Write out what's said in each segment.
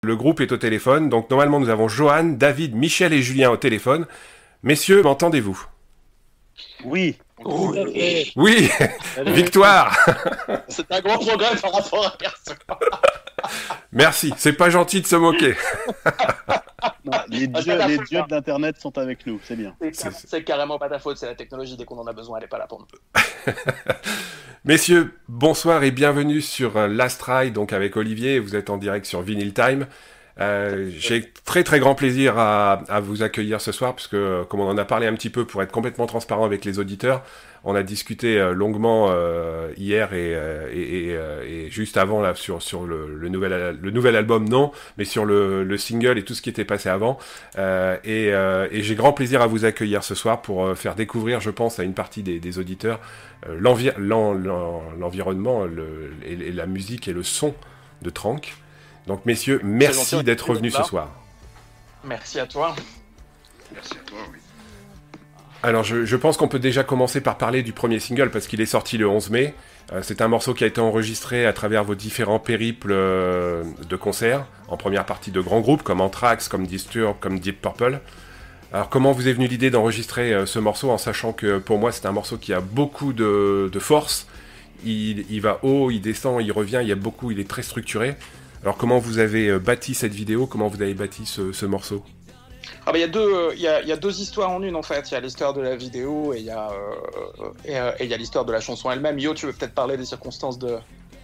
Le groupe est au téléphone, donc normalement nous avons Johan, David, Michel et Julien au téléphone. Messieurs, m'entendez-vous? Oui. Oui. Oui. Victoire. C'est un gros progrès par rapport à personne. Merci, c'est pas gentil de se moquer. Non, les dieux de l'Internet sont avec nous, c'est bien. C'est carrément pas ta faute, c'est la technologie, dès qu'on en a besoin, elle est pas là pour nous. Messieurs, bonsoir et bienvenue sur Last Ride, donc avec Olivier, vous êtes en direct sur Vinyl Time. J'ai très très grand plaisir à vous accueillir ce soir, parce que comme on en a parlé un petit peu pour être complètement transparent avec les auditeurs, on a discuté longuement hier et juste avant là sur le nouvel album, non, mais sur le single et tout ce qui était passé avant. Et j'ai grand plaisir à vous accueillir ce soir pour faire découvrir, je pense, à une partie des auditeurs l'environnement et la musique et le son de Trank. Donc messieurs, merci d'être revenus ce soir. Merci à toi. Merci à toi, oui. Alors je pense qu'on peut déjà commencer par parler du premier single parce qu'il est sorti le 11 mai. C'est un morceau qui a été enregistré à travers vos différents périples de concerts, en première partie de grands groupes comme Anthrax, comme Disturbed, comme Deep Purple. Alors comment vous est venue l'idée d'enregistrer ce morceau en sachant que pour moi c'est un morceau qui a beaucoup de force. Il va haut, il descend, il revient, il est très structuré. Alors comment vous avez bâti cette vidéo, comment vous avez bâti ce morceau? Il y a deux histoires en une en fait. Il y a l'histoire de la vidéo et il y a l'histoire de la chanson elle-même. Yo, tu veux peut-être parler des circonstances du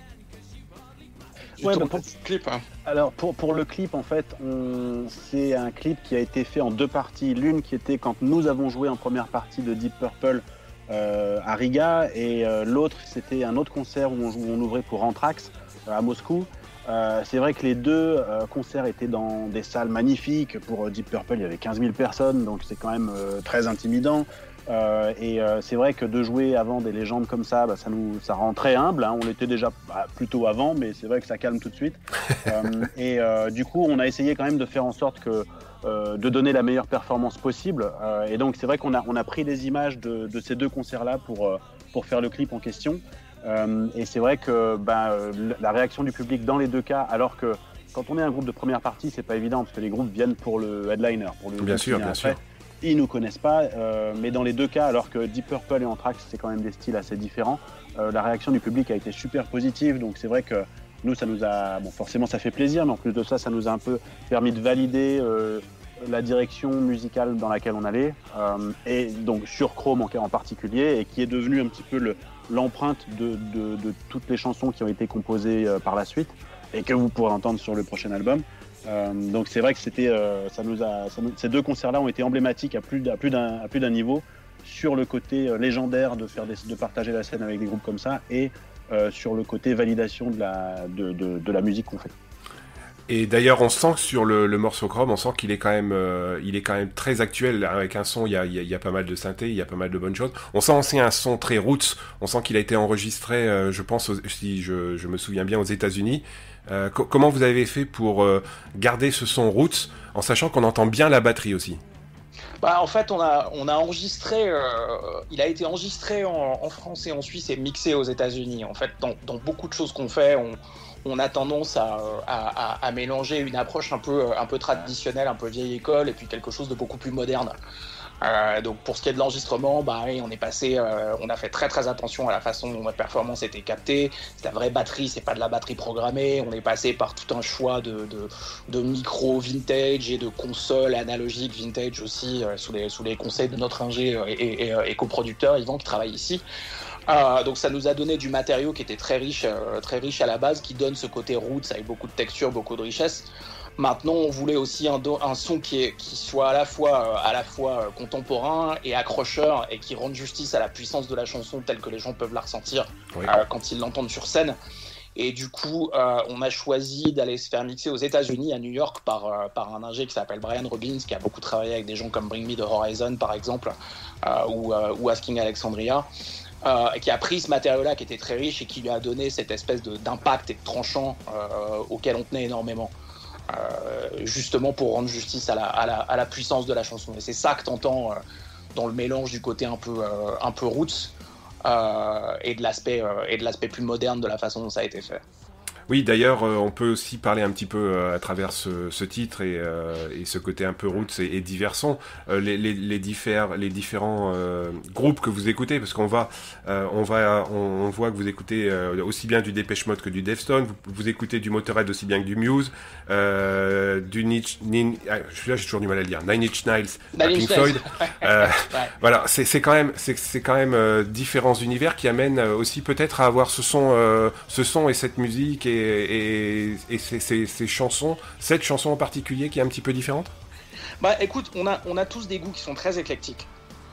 clip, hein. Alors pour le clip en fait, c'est un clip qui a été fait en deux parties. L'une qui était quand nous avons joué en première partie de Deep Purple à Riga et l'autre c'était un autre concert où on ouvrait pour Anthrax à Moscou. C'est vrai que les deux concerts étaient dans des salles magnifiques. Pour Deep Purple, il y avait 15 000 personnes, donc c'est quand même très intimidant. Et c'est vrai que de jouer avant des légendes comme ça, ça rend très humble, hein. On l'était déjà plutôt avant, mais c'est vrai que ça calme tout de suite. Du coup, on a essayé quand même de faire en sorte de donner la meilleure performance possible. Et donc, c'est vrai qu'on a pris des images de ces deux concerts-là pour faire le clip en question. Et c'est vrai que la réaction du public dans les deux cas, alors que quand on est un groupe de première partie, c'est pas évident parce que les groupes viennent pour le headliner, pour le bien sûr. Ils nous connaissent pas, mais dans les deux cas, alors que Deep Purple et Anthrax c'est quand même des styles assez différents, la réaction du public a été super positive. Donc c'est vrai que nous ça nous a, forcément ça fait plaisir, mais en plus de ça, ça nous a un peu permis de valider la direction musicale dans laquelle on allait, et donc sur Chrome en particulier, et qui est devenu un petit peu l'empreinte de toutes les chansons qui ont été composées par la suite et que vous pourrez entendre sur le prochain album. Donc c'est vrai que ces deux concerts-là ont été emblématiques à plus d'un niveau sur le côté légendaire de partager la scène avec des groupes comme ça et sur le côté validation de la musique qu'on fait. Et d'ailleurs, on sent que sur le morceau Chrome, on sent qu'il est quand même très actuel. Avec un son, il y a pas mal de synthé, il y a pas mal de bonnes choses. On sent aussi un son très roots. On sent qu'il a été enregistré, je pense, si je me souviens bien, aux États-Unis. Comment vous avez fait pour garder ce son roots, en sachant qu'on entend bien la batterie aussi? En fait, on a enregistré. Il a été enregistré en France et en Suisse et mixé aux États-Unis. En fait, dans beaucoup de choses qu'on fait, on a tendance à mélanger une approche un peu traditionnelle, un peu vieille école, et puis quelque chose de beaucoup plus moderne. Donc pour ce qui est de l'enregistrement, on a fait très très attention à la façon dont notre performance était captée. C'est la vraie batterie, c'est pas de la batterie programmée. On est passé par tout un choix de micros vintage et de consoles analogiques vintage aussi, sous les conseils de notre ingé et coproducteur Yvan qui travaille ici. Donc ça nous a donné du matériau qui était très riche à la base, qui donne ce côté roots avec beaucoup de texture, beaucoup de richesse. Maintenant, on voulait aussi un son qui soit à la fois contemporain et accrocheur et qui rende justice à la puissance de la chanson telle que les gens peuvent la ressentir quand ils l'entendent sur scène. Et du coup, on a choisi d'aller se faire mixer aux États-Unis, à New York, par un ingé qui s'appelle Brian Robbins, qui a beaucoup travaillé avec des gens comme Bring Me the Horizon, par exemple, ou Asking Alexandria. Qui a pris ce matériau-là qui était très riche et qui lui a donné cette espèce d'impact et de tranchant auquel on tenait énormément. Justement pour rendre justice à la puissance de la chanson. Et c'est ça que t'entends dans le mélange du côté un peu roots et de l'aspect plus moderne de la façon dont ça a été fait. Oui, d'ailleurs, on peut aussi parler un petit peu à travers ce titre et ce côté un peu roots et divers sons, les différents groupes que vous écoutez, parce qu'on on voit que vous écoutez aussi bien du Depeche Mode que du Deftones, vous écoutez du Motörhead aussi bien que du Muse, j'ai toujours du mal à le dire, Nine Inch Nails, Pink Floyd. Voilà, c'est quand même différents univers qui amènent aussi peut-être à avoir ce son et cette musique et ces chansons, cette chanson en particulier qui est un petit peu différente. Bah écoute, on a tous des goûts qui sont très éclectiques.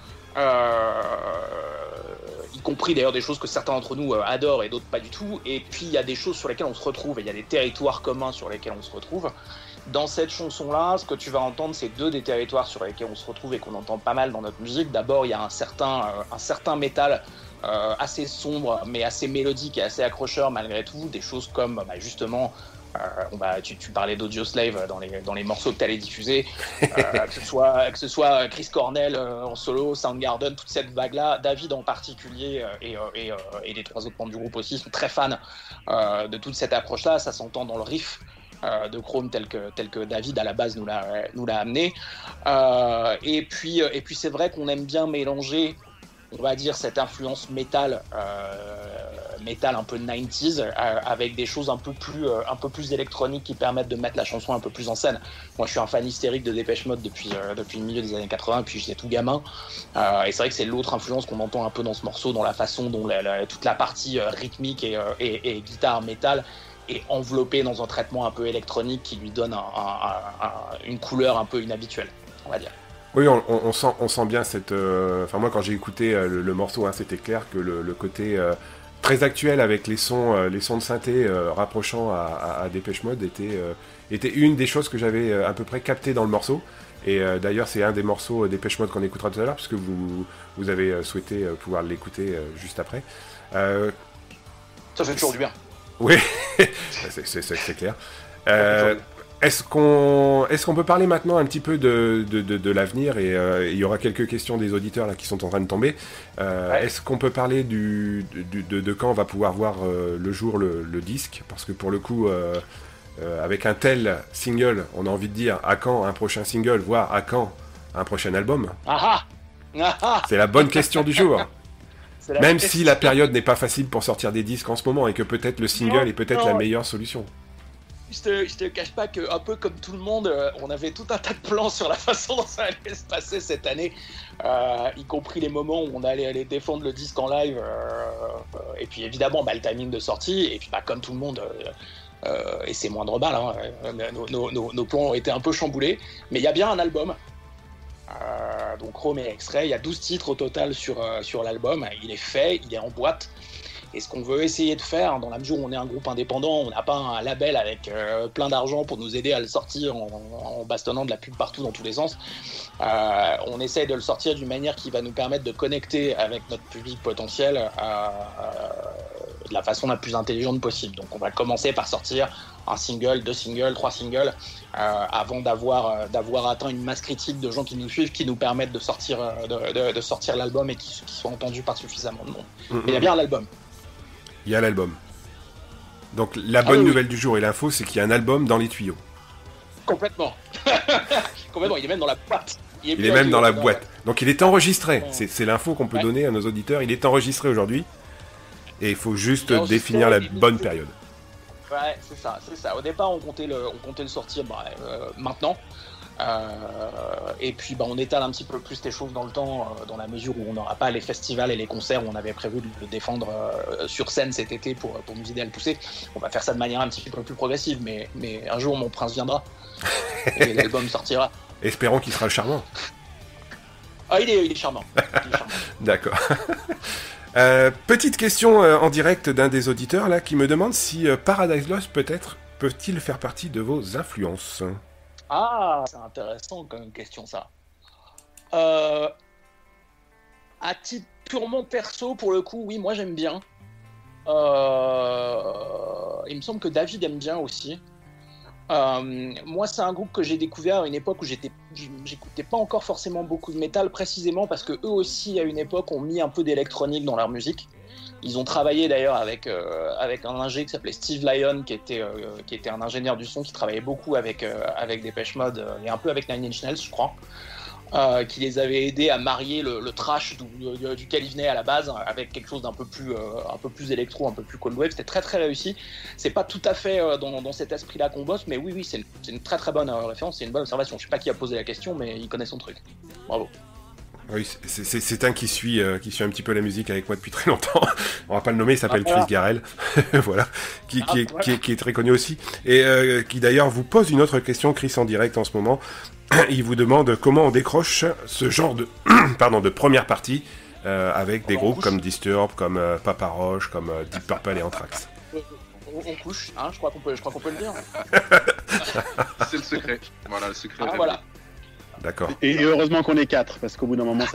Y compris d'ailleurs des choses que certains d'entre nous adorent et d'autres pas du tout. Et puis il y a des choses sur lesquelles on se retrouve et il y a des territoires communs sur lesquels on se retrouve. Dans cette chanson-là, ce que tu vas entendre, c'est deux des territoires sur lesquels on se retrouve et qu'on entend pas mal dans notre musique. D'abord, il y a un certain métal assez sombre, mais assez mélodique et assez accrocheur malgré tout. Des choses comme, justement, tu parlais d'Audioslave dans les morceaux que tu allais diffuser, que ce soit Chris Cornell en solo, Soundgarden, toute cette vague-là. David en particulier et les trois autres membres du groupe aussi sont très fans de toute cette approche-là. Ça s'entend dans le riff de Chrome tel que David à la base nous l'a amené. Et puis c'est vrai qu'on aime bien mélanger, on va dire, cette influence métal un peu 90s avec des choses un peu plus électroniques qui permettent de mettre la chanson un peu plus en scène. Moi je suis un fan hystérique de Depeche Mode depuis le milieu des années 80, puis j'étais tout gamin, et c'est vrai que c'est l'autre influence qu'on entend un peu dans ce morceau, dans la façon dont toute la partie rythmique et guitare métal est enveloppée dans un traitement un peu électronique qui lui donne une couleur un peu inhabituelle, on va dire. Oui, on sent bien cette... Enfin, moi, quand j'ai écouté le morceau, c'était clair que le côté très actuel avec les sons de synthé rapprochant à Depeche Mode était une des choses que j'avais à peu près capté dans le morceau. Et d'ailleurs, c'est un des morceaux Depeche Mode qu'on écoutera tout à l'heure, puisque vous avez souhaité pouvoir l'écouter juste après. Ça fait toujours du bien. Oui, c'est clair. Est-ce qu'on peut parler maintenant un petit peu de l'avenir, et il y aura quelques questions des auditeurs là qui sont en train de tomber. Ouais. Est-ce qu'on peut parler de quand on va pouvoir voir le jour le disque, parce que pour le coup avec un tel single, on a envie de dire à quand un prochain single, voire à quand un prochain album. C'est la bonne question du jour. Même si la période n'est pas facile pour sortir des disques en ce moment et que peut-être le single est peut-être la meilleure solution. Je te cache pas que, un peu comme tout le monde, on avait tout un tas de plans sur la façon dont ça allait se passer cette année, y compris les moments où on allait aller défendre le disque en live, et puis évidemment le timing de sortie, et puis comme tout le monde, et c'est moindre mal, nos plans ont été un peu chamboulés, mais il y a bien un album. Donc Chrome et X-Ray, il y a 12 titres au total sur l'album, il est fait, il est en boîte. Et ce qu'on veut essayer de faire, dans la mesure où on est un groupe indépendant, on n'a pas un label avec plein d'argent pour nous aider à le sortir en bastonnant de la pub partout dans tous les sens, on essaye de le sortir d'une manière qui va nous permettre de connecter avec notre public potentiel de la façon la plus intelligente possible. Donc on va commencer par sortir un single, 2 singles, 3 singles, avant d'avoir atteint une masse critique de gens qui nous suivent, qui nous permettent de sortir l'album et qui soient entendus par suffisamment de monde. Mais il y a bien l'album. Il y a l'album. Donc la bonne nouvelle du jour et l'info, c'est qu'il y a un album dans les tuyaux. Complètement. Complètement, il est même dans la boîte. Il est même dans la boîte. Donc il est enregistré. C'est l'info qu'on peut donner à nos auditeurs. Il est enregistré aujourd'hui. Et il faut juste définir la bonne période. Ouais, c'est ça. Au départ, on comptait le sortir maintenant. Et puis on étale un petit peu plus les choses dans le temps, dans la mesure où on n'aura pas les festivals et les concerts où on avait prévu de le défendre sur scène cet été pour nous aider à le pousser. On va faire ça de manière un petit peu plus progressive, mais un jour mon prince viendra et l'album sortira. Espérons qu'il sera charmant. Ah, il est charmant. D'accord. Petite question en direct d'un des auditeurs là qui me demande si Paradise Lost peut-il faire partie de vos influences. Ah, c'est intéressant comme question ça. À titre purement perso, pour le coup, oui, moi j'aime bien. Il me semble que David aime bien aussi. Moi, c'est un groupe que j'ai découvert à une époque où j'écoutais pas encore forcément beaucoup de métal, précisément parce que eux aussi, à une époque, ont mis un peu d'électronique dans leur musique. Ils ont travaillé d'ailleurs avec un ingé qui s'appelait Steve Lyon, qui était un ingénieur du son qui travaillait beaucoup avec Depeche Mode et un peu avec Nine Inch Nails, je crois. Qui les avait aidés à marier le trash duquel ils venaient à la base avec quelque chose d'un peu plus électro, un peu plus cold wave. C'était très très réussi. C'est pas tout à fait dans cet esprit-là qu'on bosse, mais oui, c'est une très très bonne référence, c'est une bonne observation. Je sais pas qui a posé la question, mais il connaît son truc. Bravo. Oui, c'est un qui suit un petit peu la musique avec moi depuis très longtemps. On va pas le nommer, il s'appelle Chris Garrel, voilà, qui est très connu aussi, et qui d'ailleurs vous pose une autre question, Chris, en direct en ce moment. Il vous demande comment on décroche ce genre de, de première partie avec des groupes comme Disturbed, comme Papa Roach, comme Deep Purple et Anthrax. On couche, hein, je crois qu'on peut le dire. C'est le secret. Voilà, le secret. Ah, voilà. D'accord. Et heureusement qu'on est 4, parce qu'au bout d'un moment, ça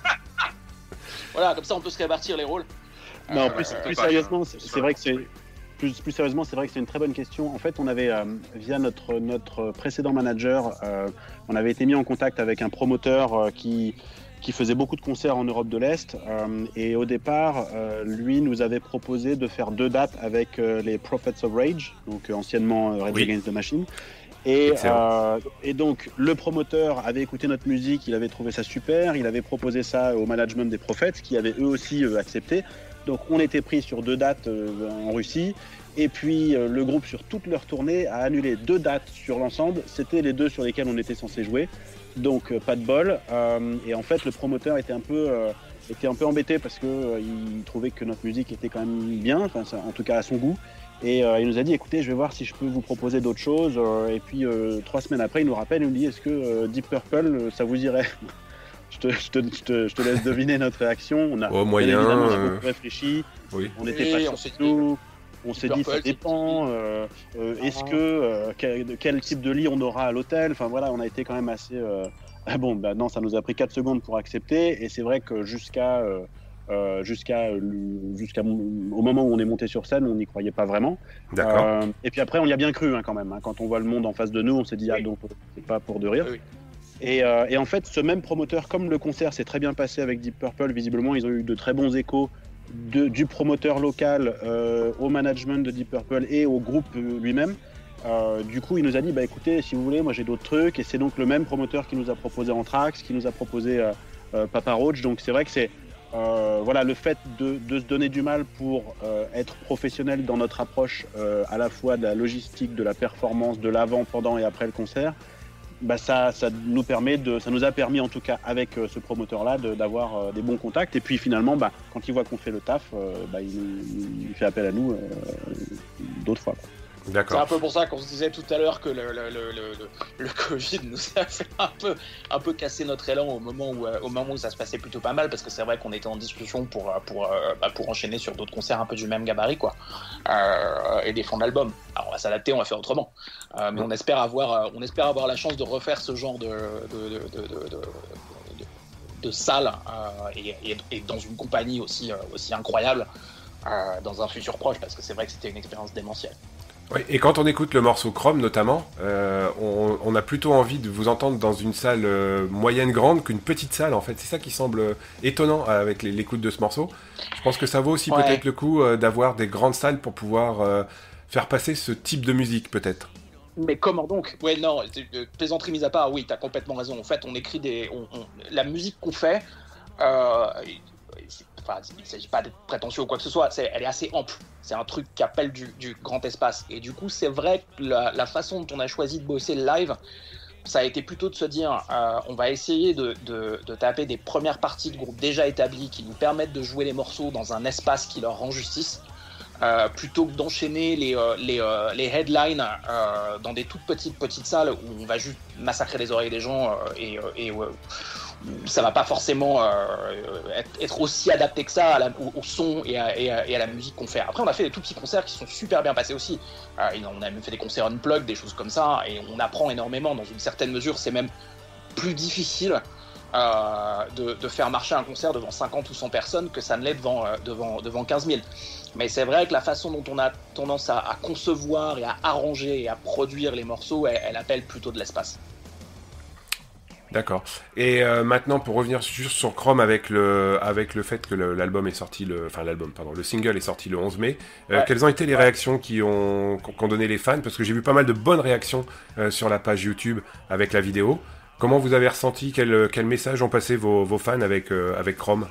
Voilà, comme ça on peut se répartir les rôles. Non, plus sérieusement, c'est vrai que c'est... Plus sérieusement, c'est vrai que c'est une très bonne question. En fait, on avait, via notre précédent manager, on avait été mis en contact avec un promoteur qui faisait beaucoup de concerts en Europe de l'Est. Et au départ, lui nous avait proposé de faire 2 dates avec les Prophets of Rage, donc anciennement Rage Against the Machine. Et donc, le promoteur avait écouté notre musique, il avait trouvé ça super, il avait proposé ça au management des Prophets, qui avaient eux aussi accepté. Donc on était pris sur 2 dates en Russie, et puis le groupe sur toute leur tournée a annulé 2 dates sur l'ensemble, c'était les 2 sur lesquelles on était censé jouer, donc pas de bol, et en fait le promoteur était un peu embêté parce qu'il trouvait que notre musique était quand même bien, en tout cas à son goût, et il nous a dit écoutez, je vais voir si je peux vous proposer d'autres choses, et puis 3 semaines après il nous rappelle et nous dit est-ce que Deep Purple ça vous irait? Je te laisse deviner notre réaction. On a moyen, réfléchi. Oui. On n'était pas sûr de tout. On s'est dit ça dépend. Est-ce que quel type de lit on aura à l'hôtel? Enfin voilà, on a été quand même assez. Non, ça nous a pris 4 secondes pour accepter. Et c'est vrai que jusqu'au moment où on est monté sur scène, on n'y croyait pas vraiment. D'accord. Et puis après, on y a bien cru quand même. Quand on voit le monde en face de nous, on s'est dit donc c'est pas pour de rire. Oui. Et en fait, ce même promoteur, comme le concert s'est très bien passé avec Deep Purple, visiblement, ils ont eu de très bons échos du promoteur local au management de Deep Purple et au groupe lui-même. Du coup, il nous a dit, écoutez, si vous voulez, moi j'ai d'autres trucs. Et c'est donc le même promoteur qui nous a proposé Anthrax, qui nous a proposé Papa Roach. Donc c'est vrai que c'est le fait de se donner du mal pour être professionnel dans notre approche à la fois de la logistique, de la performance, de l'avant, pendant et après le concert. Ça nous a permis en tout cas avec ce promoteur-là d'avoir des bons contacts, et puis finalement quand il voit qu'on fait le taf, il fait appel à nous d'autres fois. D'accord. C'est un peu pour ça qu'on se disait tout à l'heure que le Covid nous a fait un peu casser notre élan au moment où ça se passait plutôt pas mal, parce que c'est vrai qu'on était en discussion pour enchaîner sur d'autres concerts un peu du même gabarit, quoi, et des fonds d'album. Alors on va s'adapter, on va faire autrement, mais on espère avoir la chance de refaire ce genre de salle et dans une compagnie aussi incroyable dans un futur proche, parce que c'est vrai que c'était une expérience démentielle. Oui, et quand on écoute le morceau Chrome notamment, on a plutôt envie de vous entendre dans une salle moyenne grande qu'une petite salle en fait. C'est ça qui semble étonnant avec l'écoute de ce morceau. Je pense que ça vaut aussi peut-être le coup d'avoir des grandes salles pour pouvoir faire passer ce type de musique peut-être. Mais comment donc? Ouais, non, plaisanterie mise à part, oui, t'as complètement raison. En fait, on écrit la musique qu'on fait, il ne s'agit pas d'être prétentieux ou quoi que ce soit, elle est assez ample. C'est un truc qui appelle du grand espace. Et du coup, c'est vrai que la façon dont on a choisi de bosser le live, ça a été plutôt de se dire on va essayer de taper des premières parties de groupes déjà établis qui nous permettent de jouer les morceaux dans un espace qui leur rend justice, plutôt que d'enchaîner les headlines dans des toutes petites salles où on va juste massacrer les oreilles des gens ça va pas forcément être aussi adapté que ça au son et à la musique qu'on fait. Après, on a fait des tout petits concerts qui sont super bien passés aussi. On a même fait des concerts unplugged, des choses comme ça, et on apprend énormément. Dans une certaine mesure, c'est même plus difficile de faire marcher un concert devant 50 ou 100 personnes que ça ne l'est devant 15 000. Mais c'est vrai que la façon dont on a tendance à concevoir et à arranger et à produire les morceaux, elle appelle plutôt de l'espace. D'accord. Et maintenant, pour revenir juste sur Chrome avec le fait que l'album est sorti le single est sorti le 11 mai, Ouais. quelles ont été les réactions qu'ont donné les fans? Parce que j'ai vu pas mal de bonnes réactions sur la page YouTube avec la vidéo. Comment vous avez ressenti, quel message ont passé vos fans avec Chrome?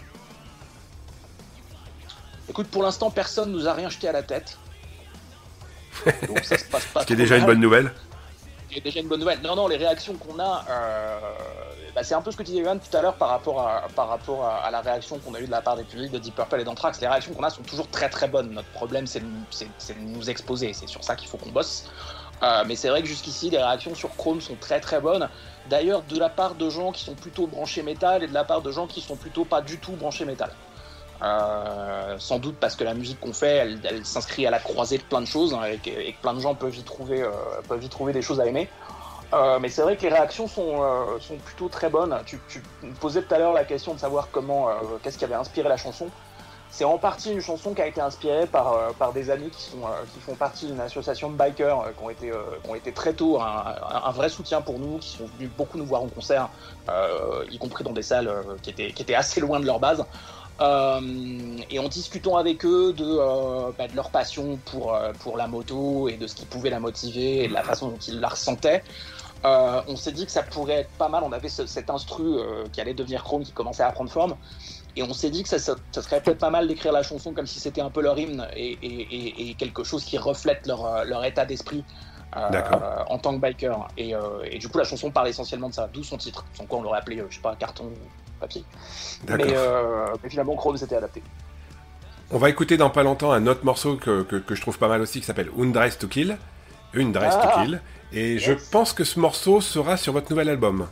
Écoute, pour l'instant, personne nous a rien jeté à la tête. Donc ça se passe pas Ce qui est trop déjà une mal. bonne nouvelle. C'est déjà une bonne nouvelle. Non, les réactions qu'on a, c'est un peu ce que disait Johan tout à l'heure par rapport à la réaction qu'on a eue de la part des publics de Deep Purple et d'Anthrax. Les réactions qu'on a sont toujours très très bonnes. Notre problème, c'est de nous exposer. C'est sur ça qu'il faut qu'on bosse. Mais c'est vrai que jusqu'ici, les réactions sur Chrome sont très très bonnes. D'ailleurs, de la part de gens qui sont plutôt branchés métal et de la part de gens qui sont plutôt pas du tout branchés métal. Sans doute parce que la musique qu'on fait, elle s'inscrit à la croisée de plein de choses, hein, et que plein de gens peuvent y trouver des choses à aimer. Mais c'est vrai que les réactions sont plutôt très bonnes. Tu me posais tout à l'heure la question de savoir qu'est-ce qui avait inspiré la chanson. C'est en partie une chanson qui a été inspirée par des amis qui font partie d'une association de bikers qui ont été très tôt un vrai soutien pour nous, qui sont venus beaucoup nous voir en concert, y compris dans des salles qui étaient assez loin de leur base. Et en discutant avec eux de leur passion pour la moto et de ce qui pouvait la motiver et de la façon dont ils la ressentaient, on s'est dit que ça pourrait être pas mal. On avait cet instru qui allait devenir Chrome, qui commençait à prendre forme, et on s'est dit que ça serait peut-être pas mal d'écrire la chanson comme si c'était un peu leur hymne et quelque chose qui reflète leur état d'esprit en tant que biker. Et du coup, la chanson parle essentiellement de ça, d'où son titre, sans quoi on l'aurait appelé, je sais pas, carton ou papier. Mais finalement, Chrome s'était adapté. On va écouter dans pas longtemps un autre morceau que je trouve pas mal aussi, qui s'appelle Undress to Kill. To Kill. Et yes. Je pense que ce morceau sera sur votre nouvel album.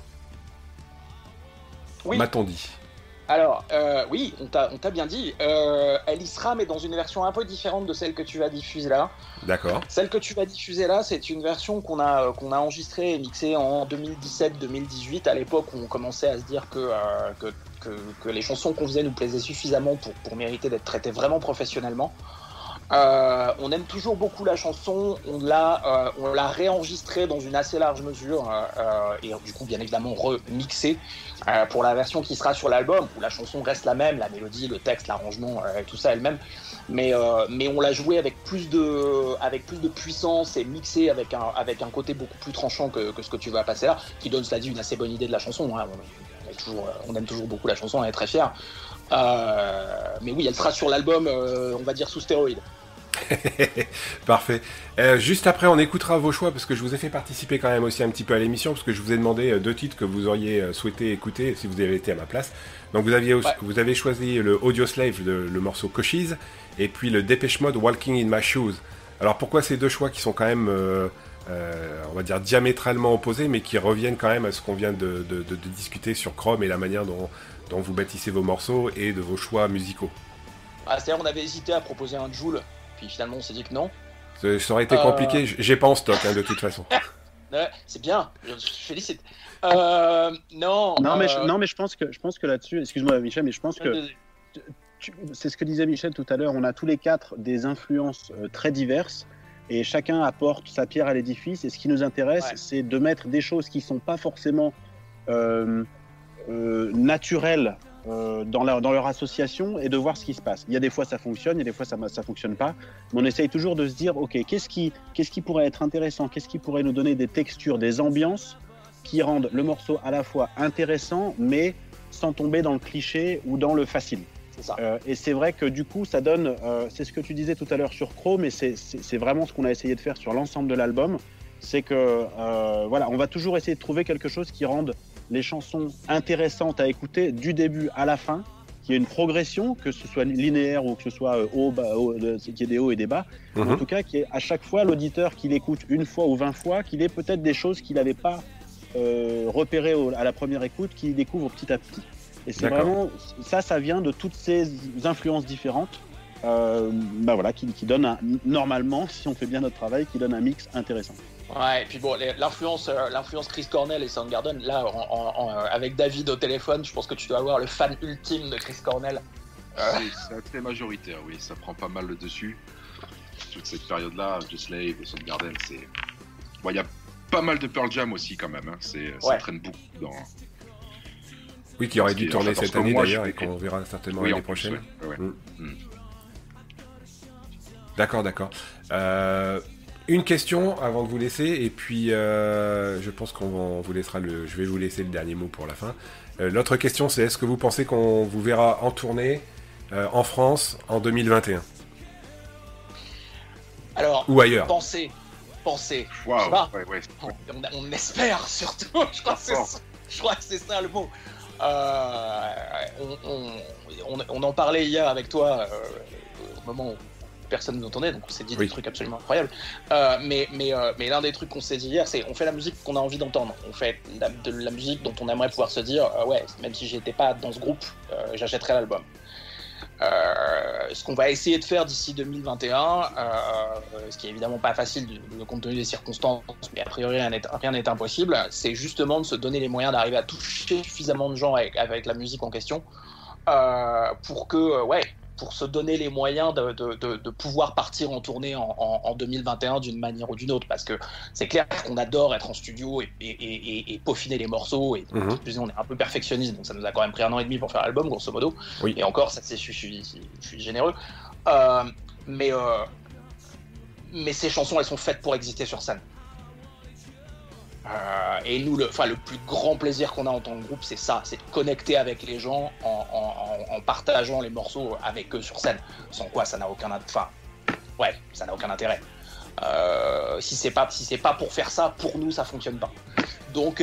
Oui. M'a-t-on dit? Alors, oui, on t'a bien dit. Elle y sera, mais dans une version un peu différente de celle que tu vas diffuser là. D'accord. Celle que tu vas diffuser là, c'est une version qu'on a enregistrée et mixée en 2017-2018, à l'époque où on commençait à se dire que les chansons qu'on faisait nous plaisaient suffisamment pour mériter d'être traitées vraiment professionnellement. On aime toujours beaucoup la chanson, on l'a réenregistrée dans une assez large mesure et du coup bien évidemment remixée pour la version qui sera sur l'album, où la chanson reste la même, la mélodie, le texte, l'arrangement, tout ça elle-même, mais on l'a jouée avec plus de puissance et mixée avec un côté beaucoup plus tranchant que ce que tu vas passer là, qui donne, cela dit, une assez bonne idée de la chanson, hein. On aime toujours beaucoup la chanson, on est très fiers. Mais oui, elle sera sur l'album, on va dire sous stéroïdes. Parfait. Juste après, on écoutera vos choix, parce que je vous ai fait participer quand même aussi un petit peu à l'émission, parce que je vous ai demandé 2 titres que vous auriez souhaité écouter si vous avez été à ma place. Donc vous avez choisi le Audioslave, le morceau Cochise, et puis le Dépêche Mode Walking in My Shoes. Alors pourquoi ces 2 choix qui sont quand même, on va dire, diamétralement opposés, mais qui reviennent quand même à ce qu'on vient de discuter sur Chrome et la manière dont vous bâtissez vos morceaux et de vos choix musicaux? C'est-à-dire on avait hésité à proposer un Joule, puis finalement on s'est dit que non. Ça aurait été compliqué, j'ai pas en stock de toute façon. Ouais, c'est bien, je félicite. Non, mais je pense que là-dessus, excuse-moi Michel, mais je pense que c'est ce que disait Michel tout à l'heure, on a tous les 4 des influences très diverses et chacun apporte sa pierre à l'édifice, et ce qui nous intéresse, c'est de mettre des choses qui sont pas forcément naturelles dans leur association et de voir ce qui se passe. Il y a des fois ça fonctionne, il y a des fois ça fonctionne pas, mais on essaye toujours de se dire ok, qu'est-ce qui pourrait être intéressant, qu'est-ce qui pourrait nous donner des textures, des ambiances qui rendent le morceau à la fois intéressant mais sans tomber dans le cliché ou dans le facile. C'est ça. Et c'est vrai que du coup ça donne, c'est ce que tu disais tout à l'heure sur Chrome, et c'est vraiment ce qu'on a essayé de faire sur l'ensemble de l'album, c'est que voilà, on va toujours essayer de trouver quelque chose qui rende les chansons intéressantes à écouter du début à la fin, qu'il y ait une progression, que ce soit linéaire ou que ce soit qu'il y ait des hauts et des bas, en tout cas qu'il y ait à chaque fois l'auditeur qui l'écoute une fois ou 20 fois, qu'il ait peut-être des choses qu'il n'avait pas repérées à la première écoute, qu'il découvre petit à petit. Et c'est vraiment, ça vient de toutes ces influences différentes, voilà, qui donne normalement, si on fait bien notre travail, qui donne un mix intéressant. Ouais, et puis bon, l'influence Chris Cornell et Soundgarden, là, avec David au téléphone, je pense que tu dois avoir le fan ultime de Chris Cornell. C'est très majoritaire, oui, ça prend pas mal le dessus. Toute cette période-là, Audioslave, Soundgarden, c'est... Bon, il y a pas mal de Pearl Jam aussi quand même, hein. Ça traîne beaucoup Oui, qui aurait dû tourner parce cette que année moi, d'ailleurs je- et qu'on verra certainement Oui, en l'année plus, prochaine. ouais. Mm. Mm. D'accord. Une question avant de vous laisser, et puis je pense qu'on vous laissera je vais vous laisser le dernier mot pour la fin. L'autre question, c'est est-ce que vous pensez qu'on vous verra en tournée en France en 2021 Alors, ou ailleurs? pensez. Je sais Waouh, pas. ouais. On espère surtout. Je crois que c'est ça le mot. On en parlait hier avec toi au moment où personne nous entendait, donc on s'est dit des trucs absolument incroyables. Mais l'un des trucs qu'on s'est dit hier, c'est on fait la musique qu'on a envie d'entendre. On fait de la musique dont on aimerait pouvoir se dire ouais, même si j'étais pas dans ce groupe, j'achèterais l'album. Ce qu'on va essayer de faire d'ici 2021, ce qui est évidemment pas facile compte tenu des circonstances, mais a priori rien n'est impossible, c'est justement de se donner les moyens d'arriver à toucher suffisamment de gens avec la musique en question pour se donner les moyens de pouvoir partir en tournée en 2021 d'une manière ou d'une autre, parce que c'est clair qu'on adore être en studio et peaufiner les morceaux, et on est un peu perfectionniste, donc ça nous a quand même pris 1 an et demi pour faire l'album, grosso modo, et encore, ça, je suis généreux, mais ces chansons, elles sont faites pour exister sur scène. Et nous, le plus grand plaisir qu'on a en tant que groupe, c'est ça, c'est de connecter avec les gens en partageant les morceaux avec eux sur scène. Sans quoi, ça n'a aucun intérêt. Si c'est pas pour faire ça, pour nous, ça fonctionne pas. Donc,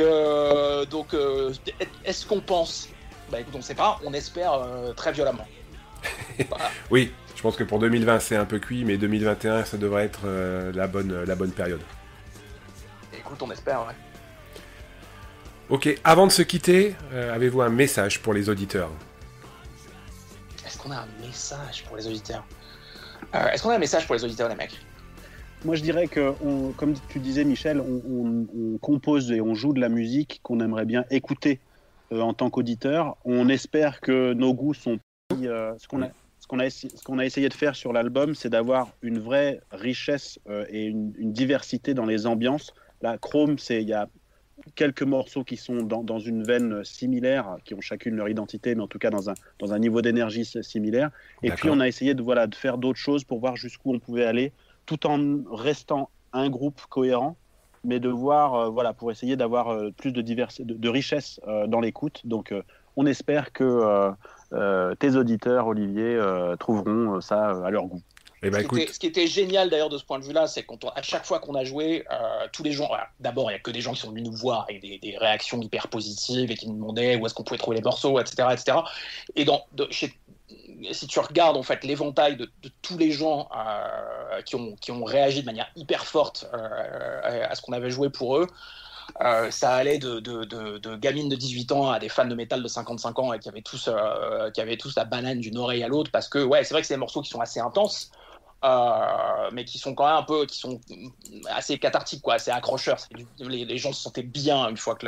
est-ce qu'on pense? Bah écoute, on sait pas, on espère très violemment. Voilà. Oui, je pense que pour 2020, c'est un peu cuit, mais 2021, ça devrait être la bonne période. Écoute, on espère, ouais. Ok, avant de se quitter, avez-vous un message pour les auditeurs? Est-ce qu'on a un message pour les auditeurs? Est-ce qu'on a un message pour les auditeurs, les mecs? Moi, je dirais que, comme tu disais, Michel, on compose et on joue de la musique qu'on aimerait bien écouter en tant qu'auditeur. On espère que nos goûts sont... Ce qu'on a essayé de faire sur l'album, c'est d'avoir une vraie richesse et une diversité dans les ambiances. Là, Chrome, il y a quelques morceaux qui sont dans une veine similaire, qui ont chacune leur identité, mais en tout cas dans un niveau d'énergie similaire. Et puis, on a essayé de faire d'autres choses pour voir jusqu'où on pouvait aller, tout en restant un groupe cohérent, mais de voir, pour essayer d'avoir plus de richesse dans l'écoute. Donc, on espère que tes auditeurs, Olivier, trouveront ça à leur goût. Ce qui était génial d'ailleurs de ce point de vue-là, c'est qu'à chaque fois qu'on a joué, tous les gens, d'abord il n'y a que des gens qui sont venus nous voir avec des réactions hyper positives et qui nous demandaient où est-ce qu'on pouvait trouver les morceaux, etc. Et si tu regardes en fait l'éventail de tous les gens qui ont réagi de manière hyper forte à ce qu'on avait joué pour eux, ça allait de gamines de 18 ans à des fans de métal de 55 ans et qui avaient tous la banane d'une oreille à l'autre, parce que c'est vrai que c'est des morceaux qui sont assez intenses, mais qui sont quand même qui sont assez cathartiques, quoi, assez accrocheurs. Les gens se sentaient bien une fois que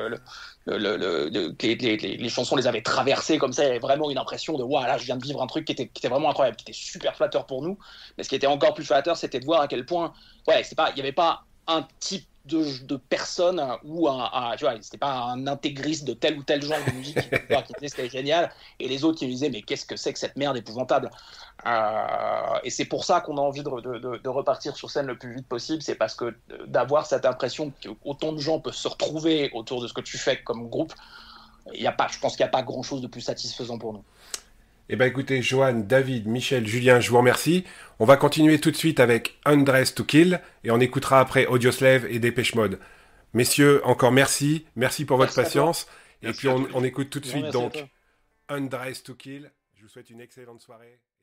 les chansons les avaient traversés comme ça. Il y avait vraiment une impression de là je viens de vivre un truc qui était vraiment incroyable, qui était super flatteur pour nous. Mais ce qui était encore plus flatteur, c'était de voir à quel point il n'y avait pas un type de personne ou c'était pas un intégriste de tel ou tel genre de musique qui disait c'était génial, et les autres qui me disaient mais qu'est-ce que c'est que cette merde épouvantable, et c'est pour ça qu'on a envie de repartir sur scène le plus vite possible. C'est parce que d'avoir cette impression que autant de gens peuvent se retrouver autour de ce que tu fais comme groupe, je pense qu'il n'y a pas grand chose de plus satisfaisant pour nous. Eh bien écoutez, Johan, David, Michel, Julien, je vous remercie. On va continuer tout de suite avec Undressed to Kill, et on écoutera après Audioslave et Dépêche Mode. Messieurs, encore merci pour votre patience. Et puis on écoute tout de suite donc Undressed to Kill. Je vous souhaite une excellente soirée.